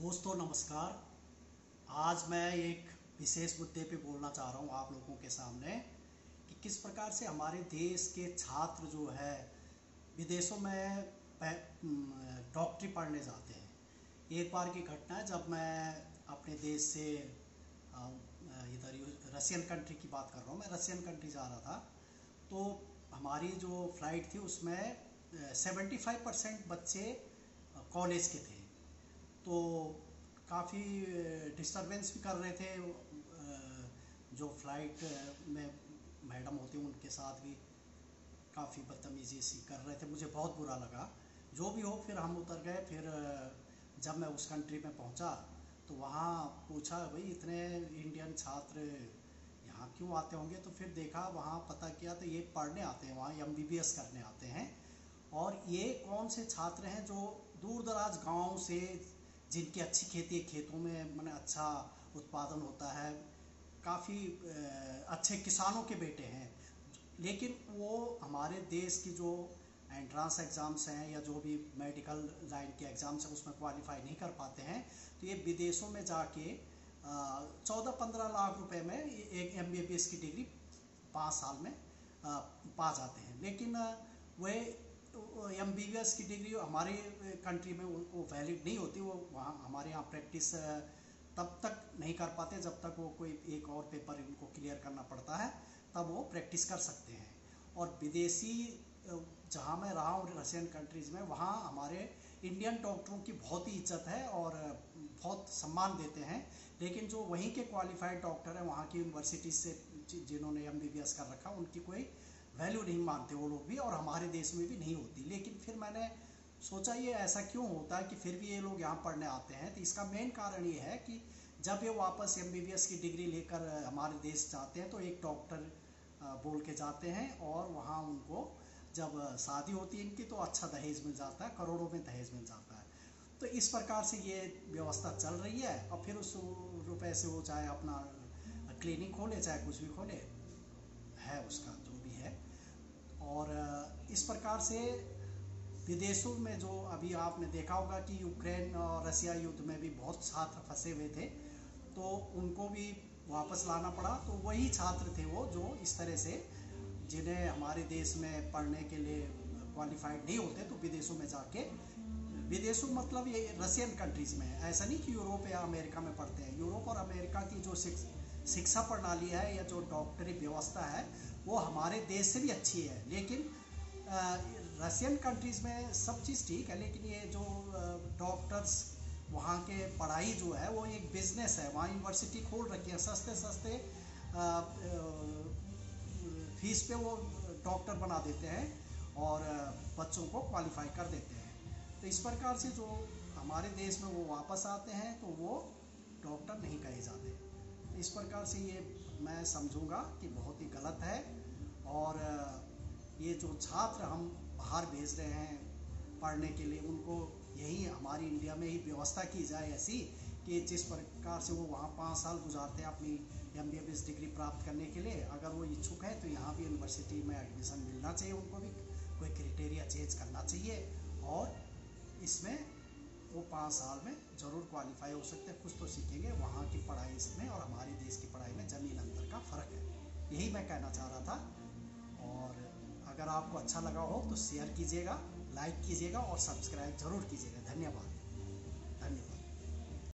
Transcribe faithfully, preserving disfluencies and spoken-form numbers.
दोस्तों नमस्कार। आज मैं एक विशेष मुद्दे पे बोलना चाह रहा हूँ आप लोगों के सामने कि किस प्रकार से हमारे देश के छात्र जो है विदेशों में डॉक्टरी पढ़ने जाते हैं। एक बार की घटना है, जब मैं अपने देश से इधर रशियन कंट्री की बात कर रहा हूँ, मैं रशियन कंट्री जा रहा था। तो हमारी जो फ़्लाइट थी उसमें सेवेंटी फाइव परसेंट बच्चे कॉलेज के थे। तो काफ़ी डिस्टरबेंस भी कर रहे थे, जो फ्लाइट में मैडम होती हैं उनके साथ भी काफ़ी बदतमीज़ी सी कर रहे थे। मुझे बहुत बुरा लगा। जो भी हो, फिर हम उतर गए। फिर जब मैं उस कंट्री में पहुंचा तो वहाँ पूछा, भाई इतने इंडियन छात्र यहाँ क्यों आते होंगे? तो फिर देखा, वहाँ पता किया तो ये पढ़ने आते हैं, वहाँ एम बी बी एस करने आते हैं। और ये कौन से छात्र हैं जो दूर दराज गाँव से, जिनकी अच्छी खेती है, खेतों में मैंने अच्छा उत्पादन होता है, काफ़ी अच्छे किसानों के बेटे हैं, लेकिन वो हमारे देश की जो एंट्रांस एग्ज़ाम्स हैं या जो भी मेडिकल लाइन के एग्ज़ाम्स हैं उसमें क्वालिफाई नहीं कर पाते हैं। तो ये विदेशों में जाके चौदह पंद्रह लाख रुपए में एक एम बी बी एस की डिग्री पाँच साल में आ, पा जाते हैं। लेकिन वे एम बी बी एस की डिग्री हमारी कंट्री में वो वैलिड नहीं होती। वो वहाँ हमारे यहाँ प्रैक्टिस तब तक नहीं कर पाते जब तक वो कोई एक और पेपर इनको क्लियर करना पड़ता है, तब वो प्रैक्टिस कर सकते हैं। और विदेशी जहाँ मैं रहा हूँ रशियन कंट्रीज़ में, वहाँ हमारे इंडियन डॉक्टरों की बहुत ही इज्जत है और बहुत सम्मान देते हैं। लेकिन जो वहीं के क्वालिफाइड डॉक्टर हैं वहाँ की यूनिवर्सिटी से जिन्होंने एम बी बी एस कर रखा, उनकी कोई वैल्यू नहीं मानते वो लोग भी, और हमारे देश में भी नहीं होती। लेकिन फिर मैंने सोचा ये ऐसा क्यों होता है कि फिर भी ये लोग यहाँ पढ़ने आते हैं। तो इसका मेन कारण ये है कि जब ये वापस एम बी बी एस की डिग्री लेकर हमारे देश जाते हैं तो एक डॉक्टर बोल के जाते हैं, और वहाँ उनको जब शादी होती है इनकी तो अच्छा दहेज मिल जाता है, करोड़ों में दहेज मिल जाता है। तो इस प्रकार से ये व्यवस्था चल रही है। और फिर उस रुपये से वो चाहे अपना क्लिनिक खोले, चाहे कुछ भी खोले, है उसका जो भी है। और इस प्रकार से विदेशों में जो अभी आपने देखा होगा कि यूक्रेन और रसिया युद्ध में भी बहुत छात्र फंसे हुए थे, तो उनको भी वापस लाना पड़ा। तो वही छात्र थे वो जो इस तरह से, जिन्हें हमारे देश में पढ़ने के लिए क्वालिफाइड नहीं होते, तो विदेशों में जाके, विदेशों मतलब ये रशियन कंट्रीज़ में है, ऐसा नहीं कि यूरोप या अमेरिका में पढ़ते हैं। यूरोप और अमेरिका की जो शिक्षा प्रणाली है या जो डॉक्टरी व्यवस्था है वो हमारे देश से भी अच्छी है। लेकिन रशियन कंट्रीज़ में सब चीज़ ठीक है, लेकिन ये जो डॉक्टर्स वहाँ के पढ़ाई जो है वो एक बिज़नेस है। वहाँ यूनिवर्सिटी खोल रखी है, सस्ते सस्ते फीस पे वो डॉक्टर बना देते हैं और बच्चों को क्वालिफाई कर देते हैं। तो इस प्रकार से जो हमारे देश में वो वापस आते हैं तो वो डॉक्टर नहीं कहे जाते। तो इस प्रकार से ये मैं समझूंगा कि बहुत ही गलत है। और ये जो छात्र हम बाहर भेज रहे हैं पढ़ने के लिए, उनको यही हमारी इंडिया में ही व्यवस्था की जाए ऐसी कि जिस प्रकार से वो वहाँ पाँच साल गुजारते हैं अपनी M B B S degree प्राप्त करने के लिए, अगर वो इच्छुक है तो यहाँ भी यूनिवर्सिटी में एडमिशन मिलना चाहिए। उनको भी कोई क्राइटेरिया चेंज करना चाहिए, और इसमें वो पाँच साल में ज़रूर क्वालिफाई हो सकते हैं। कुछ तो सीखेंगे। वहाँ की पढ़ाई में और हमारे देश की पढ़ाई में ज़मीन अंतर का फ़र्क है, यही मैं कहना चाह रहा था। और अगर आपको अच्छा लगा हो तो शेयर कीजिएगा, लाइक कीजिएगा और सब्सक्राइब ज़रूर कीजिएगा। धन्यवाद।